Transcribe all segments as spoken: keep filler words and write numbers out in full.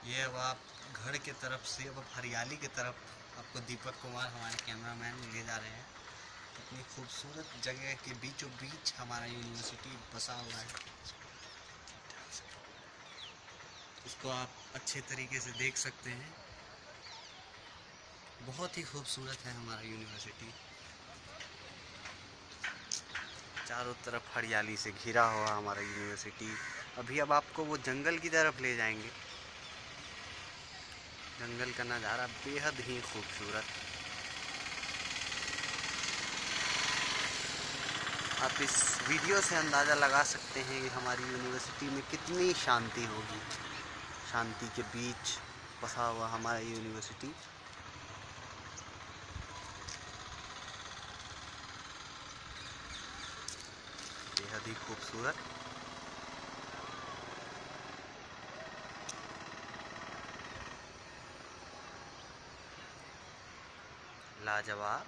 ये अब आप घर के तरफ से अब हरियाली की तरफ आपको दीपक कुमार हमारे कैमरामैन ले जा रहे हैं। इतनी खूबसूरत जगह के बीचों बीच हमारा यूनिवर्सिटी बसा हुआ है। इसको आप अच्छे तरीके से देख सकते हैं। बहुत ही खूबसूरत है हमारा यूनिवर्सिटी। चारों तरफ हरियाली से घिरा हुआ हमारा यूनिवर्सिटी। अभी अब आपको वो जंगल की तरफ ले जाएंगे। जंगल का नज़ारा बेहद ही खूबसूरत। आप इस वीडियो से अंदाज़ा लगा सकते हैं कि हमारी यूनिवर्सिटी में कितनी शांति होगी। शांति के बीच बसा हुआ हमारा यूनिवर्सिटी। बेहद ही खूबसूरत। लाजवाब।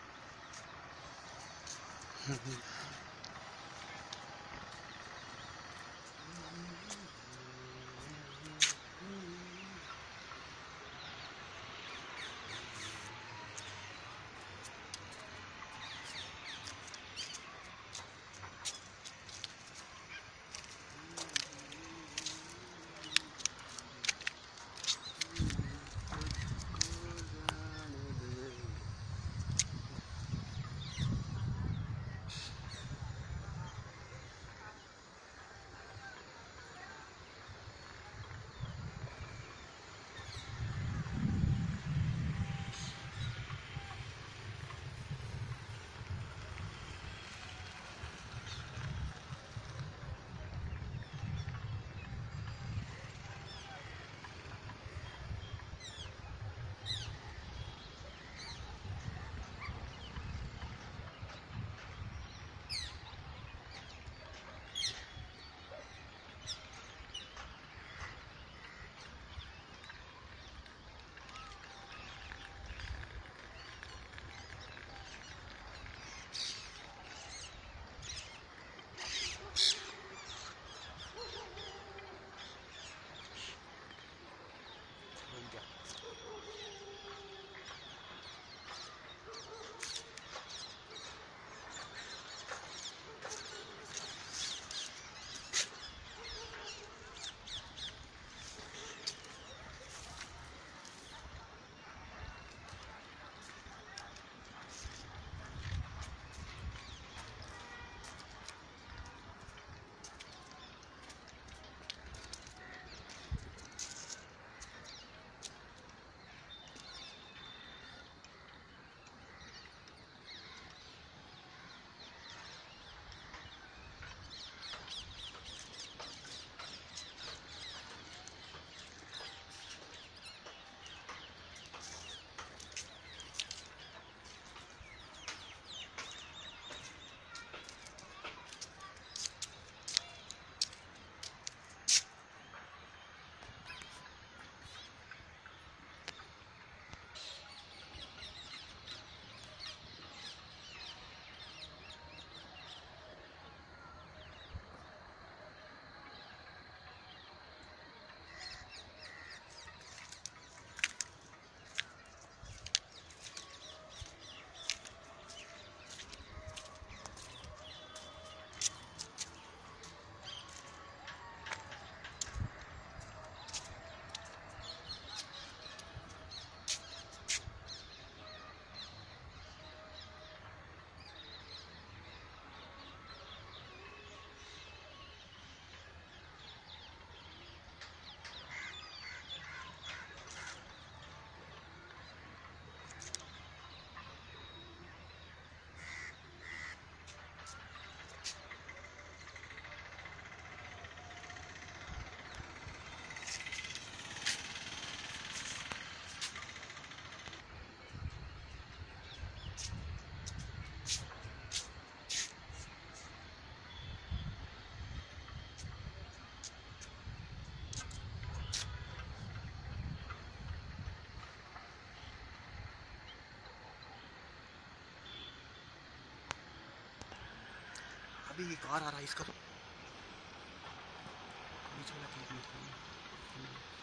अभी एक और आ रहा है इसका तो बीच वाला क्लिक नहीं करना।